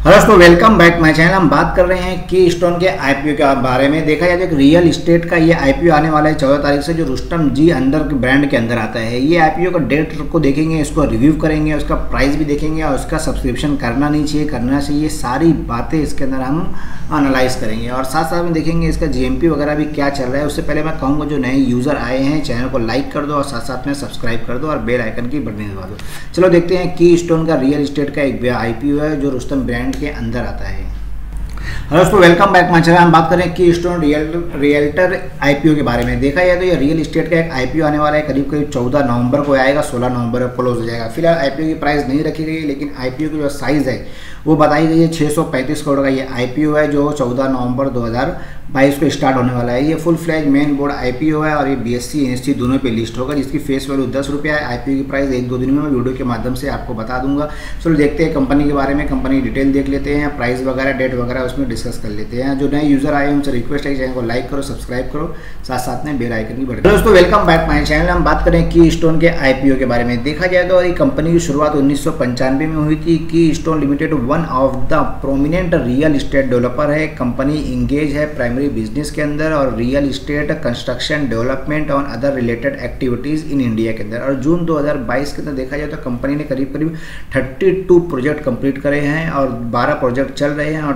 Hello दोस्तों, welcome back my channel. हम बात कर रहे हैं की स्टोन के आईपीओ के बारे में। देखा जाए तो एक रियल इस्टेट का ये आईपीओ आने वाला है 14 तारीख से, जो रुस्तम जी अंदर के ब्रांड के अंदर आता है। ये आईपीओ का डेट को देखेंगे, इसको रिव्यू करेंगे, उसका प्राइस भी देखेंगे और उसका सब्सक्रिप्शन करना नहीं चाहिए, करना चाहिए, सारी बातें इसके अंदर हम एनालाइज करेंगे और साथ साथ में देखेंगे इसका जीएमपी वगैरह भी क्या चल रहा है। उससे पहले मैं कहूँगा जो नए यूज़र आए हैं चैनल को लाइक कर दो और साथ साथ में सब्सक्राइब कर दो और बेल आइकन की बटन दबा दो। चलो देखते हैं की स्टोन का रियल इस्टेट का एक आईपीओ है जो रुस्तम ब्रांड के अंदर आता है। हेलो दोस्तों, वेलकम बैक माय चैनल। हम बात करें की स्टोन रियल्टर आईपीओ के बारे में। देखा जाए तो ये रियल इस्टेट का एक आईपीओ आने वाला है, करीब 14 नवंबर को आएगा, 16 नवंबर को क्लोज हो जाएगा। फिलहाल आईपीओ की प्राइस नहीं रखी गई है, लेकिन आईपीओ की जो साइज़ है वो बताई गई है 635 करोड़ का ये आईपीओ है, जो 14 नवंबर 2022 को स्टार्ट होने वाला है। ये full fledged main board IPO है और ये बीएससी एनएससी दोनों पे लिस्ट होगा, जिसकी फेस वैल्यू 10 रुपया है। आईपीओ की प्राइस 1-2 दिन में मैं वीडियो के माध्यम से आपको बता दूंगा। चलो देखते हैं कंपनी के बारे में, कंपनी डिटेल देख लेते हैं, प्राइस वगैरह डेट वगैरह उसमें डिस्कस कर लेते हैं। जो नए यूजर आए हैं उनसे रिक्वेस्ट है कि चैनल को लाइक करो, सब्सक्राइब करो, साथ साथ में बेल आइकन की बटन। दोस्तों वेलकम बैक माय चैनल। हम बात करें की स्टोन के आईपीओ के बारे में। देखा जाए तो ये कंपनी की शुरुआत 1995 में हुई थी। Keystone limited one of the prominent real estate developer है। कंपनी इंगेज है प्राइमरी बिजनेस के अंदर और रियल इस्टेट कंस्ट्रक्शन डेवलपमेंट और other related activities in India के अंदर। और जून 2022 के अंदर देखा जाए तो कंपनी ने करीब 32 प्रोजेक्ट कंप्लीट करे हैं और 12 प्रोजेक्ट चल रहे हैं और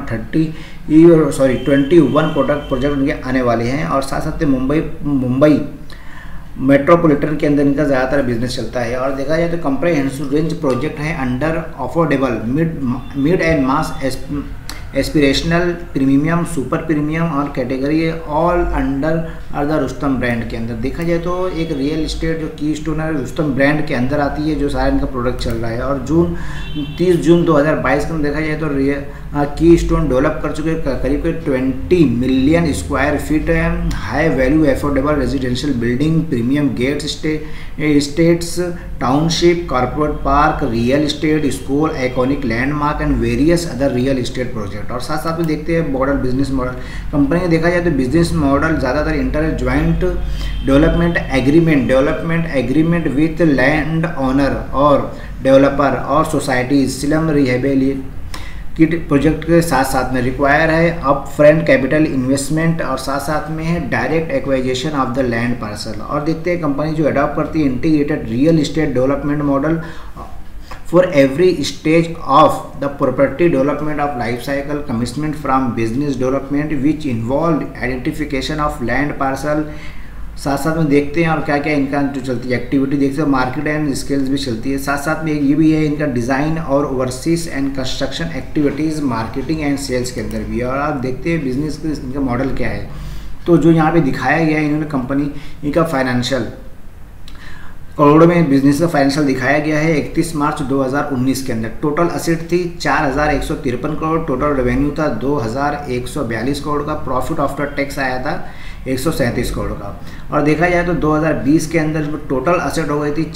21 प्रोजेक्ट उनके आने वाले हैं। और साथ साथ मुंबई मेट्रोपॉलिटन के अंदर इनका ज़्यादातर बिजनेस चलता है। और देखा जाए तो कंप्रेहेंसिव रेंज प्रोजेक्ट है under affordable mid and mass aspirational premium super premium और category all under the Rustam brand के अंदर। देखा जाए तो एक रियल इस्टेट जो की स्टोन है रुस्तम ब्रांड के अंदर आती है, जो सारा इनका प्रोडक्ट चल रहा है। और 30 जून 2022 के अंदर देखा जाए तो की स्टोन डेवलप कर चुके करीब 20 million square feet high value affordable residential building, premium gates, states, township, corporate park, real estate, school, iconic landmark and various other real estate project. और साथ साथ में देखते हैं मॉडल बिजनेस मॉडल कंपनी ने। देखा जाए तो बिजनेस मॉडल ज़्यादातर inter joint development agreement with land owner और डेवलपर और सोसाइटीज, स्लम रिहेबिलिटी प्रोजेक्ट के साथ साथ में रिक्वायर है अप फ्रंट कैपिटल इन्वेस्टमेंट और साथ साथ में है direct acquisition of the land parcel. और देखते हैं कंपनी जो अडॉप्ट करती है integrated real estate development model for every stage of the property development of life cycle, commitment from business development which involved identification of land parcel। साथ साथ में देखते हैं और क्या क्या इनका जो चलती है एक्टिविटी देखते हैं, मार्केट एंड स्किल्स भी चलती है। साथ साथ में ये भी है इनका डिज़ाइन और overseas and construction activities marketing and sales के अंदर भी। और आप देखते हैं बिजनेस का इनका मॉडल क्या है। तो जो यहाँ पे दिखाया गया है इन्होंने कंपनी इनका फाइनेंशियल करोड़ों में बिजनेस का फाइनेंशियल दिखाया गया है 31 मार्च 2019 के अंदर। टोटल असेट थी 4153 करोड़, टोटल रेवेन्यू था 2142 करोड़ का, प्रॉफिट आफ्टर टैक्स आया था 137 करोड़ का। और देखा जाए तो 2020 के अंदर टोटल असेट हो गई थी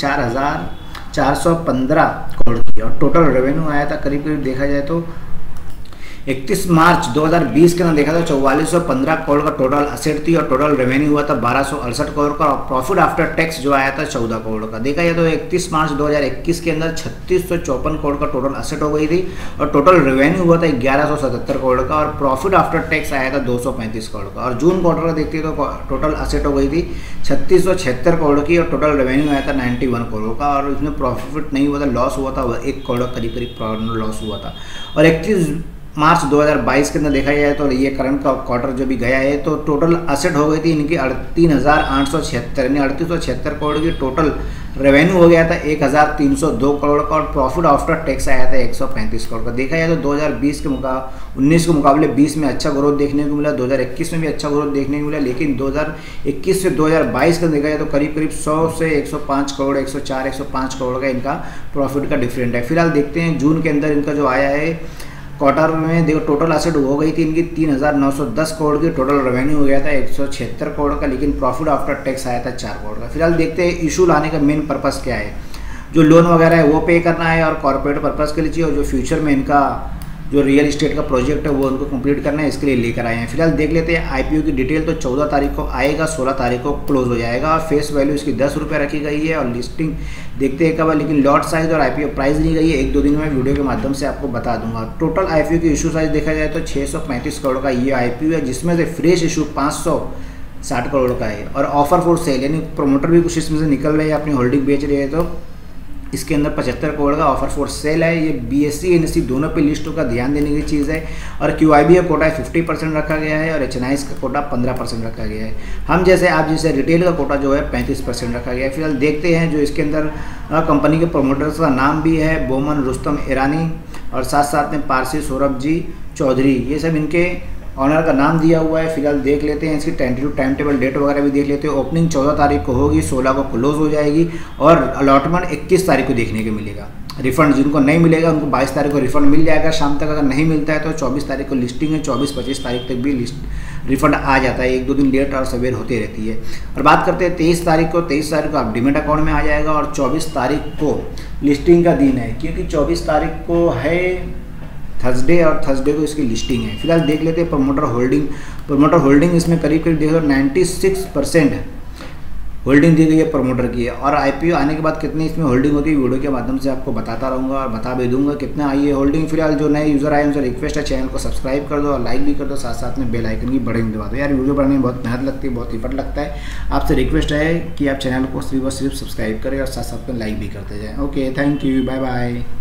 4415 करोड़ की और टोटल रेवेन्यू आया था करीब देखा जाए तो 31 मार्च 2020 के अंदर देखा था 4415 करोड़ का टोटल असेट थी और टोटल रेवेन्यू हुआ था 1268 करोड़ का और प्रॉफिट आफ्टर टैक्स जो आया था 14 करोड़ का। देखा जाए तो 31 मार्च 2021 के अंदर 3654 करोड़ का टोटल असेट हो गई थी और टोटल रेवेन्यू हुआ था 1177 करोड़ का और प्रॉफिट आफ्टर टैक्स आया था 235 करोड़ का। और जून क्वार्टर का देखते तो टोटल असेट हो गई थी 3676 करोड़ की और टोटल रेवेन्यू आया था 91 करोड़ का और इसमें प्रॉफिट नहीं हुआ था, लॉस हुआ था 1 करोड़ करीब लॉस हुआ था। और 31 मार्च 2022 के अंदर देखा जाए तो ये करंट का क्वार्टर जो भी गया है तो टोटल असेट हो गई थी इनकी 3876 यानी 3876 करोड़ की, टोटल रेवेन्यू हो गया था 1302 करोड़ का और प्रॉफिट आफ्टर टैक्स आया था 135 करोड़ का। देखा जाए तो 2019 के मुकाबले 20 में अच्छा ग्रोथ देखने को मिला, 2021 में भी अच्छा ग्रोथ देखने को मिला, लेकिन 2021 से 2022 का देखा जाए तो करीब 100 से 105 करोड़ 105 करोड़ का इनका प्रॉफिट का डिफरेंट है। फिलहाल देखते हैं जून के अंदर इनका जो आया है क्वार्टर में देखो टोटल असेट हो गई थी इनकी 3910 करोड़ की, टोटल रेवेन्यू हो गया था 176 करोड़ का, लेकिन प्रॉफिट आफ्टर टैक्स आया था 4 करोड़ का। फिलहाल देखते हैं इशू लाने का मेन पर्पस क्या है। जो लोन वगैरह है वो पे करना है और कॉर्पोरेट पर्पस के लिए चाहिए और जो फ्यूचर में इनका जो रियल इस्टेट का प्रोजेक्ट है वो उनको कंप्लीट करना है, इसके लिए लेकर आए हैं। फिलहाल देख लेते हैं आईपीओ की डिटेल। तो 14 तारीख को आएगा, 16 तारीख को क्लोज हो जाएगा। फेस वैल्यू इसकी 10 रुपये रखी गई है और लिस्टिंग देखते हैं कब है, लेकिन लॉट साइज और आईपीओ प्राइस दी गई है। 1-2 दिन में वीडियो के माध्यम से आपको बता दूंगा। टोटल आईपीओ की इशू साइज देखा जाए तो 635 करोड़ का ये आईपीओ है, जिसमें से फ्रेश इशू 560 करोड़ का है और ऑफर फॉर सेल यानी प्रमोटर भी कुछ इसमें से निकल रहे हैं, अपनी होल्डिंग बेच रहे हैं, तो इसके अंदर 75 करोड़ का ऑफर फॉर सेल है। ये बीएससी एनएससी दोनों पे लिस्टों का ध्यान देने की चीज़ है। और क्यूआईबी का कोटा 50% रखा गया है और एचएनआईएस का कोटा 15% रखा गया है। हम जैसे आप जैसे रिटेल का कोटा जो है 35% रखा गया है। फिलहाल देखते हैं जो इसके अंदर कंपनी के प्रोमोटर्स का नाम भी है, बोमन रुस्तम ईरानी और साथ साथ में पारसी सौरभ जी चौधरी, ये सब इनके ऑनर का नाम दिया हुआ है। फिलहाल देख लेते हैं इसकी टेंटेटिव टाइम टेबल डेट वगैरह भी देख लेते हैं। ओपनिंग 14 तारीख को होगी, 16 को क्लोज हो जाएगी और अलॉटमेंट 21 तारीख को देखने को मिलेगा। रिफंड जिनको नहीं मिलेगा उनको 22 तारीख को रिफंड मिल जाएगा शाम तक। अगर नहीं मिलता है तो 24 तारीख को लिस्टिंग है, 24-25 तारीख तक भी रिफंड आ जाता है। 1-2 दिन लेट और सवेर होती रहती है। और बात करते हैं 23 तारीख को। 23 तारीख को आप डीमेट अकाउंट में आ जाएगा और 24 तारीख को लिस्टिंग का दिन है, क्योंकि 24 तारीख को है थर्सडे और थर्सडे को इसकी लिस्टिंग है। फिलहाल देख लेते हैं प्रमोटर होल्डिंग। प्रमोटर होल्डिंग इसमें करीब करीब देखो 96% होल्डिंग दी गई है प्रमोटर की है। और आईपीओ आने के बाद कितनी इसमें होल्डिंग होती है वीडियो के माध्यम से आपको बताता रहूँगा और बता भी दूंगा कितना आई है होल्डिंग। फिलहाल जो नए यूज़र आए उनसे रिक्वेस्ट है चैनल को सब्सक्राइब कर दो और लाइक भी कर दो, साथ साथ में बेल आइकन की बटन दबा दो। यार वीडियो बनाने में बहुत मेहनत लगती है, बहुत इफर्ट लगता है। आपसे रिक्वेस्ट है कि आप चैनल को सिर्फ सब्सक्राइब करें और साथ साथ में लाइक भी करते जाएँ। Okay, thank you, bye bye.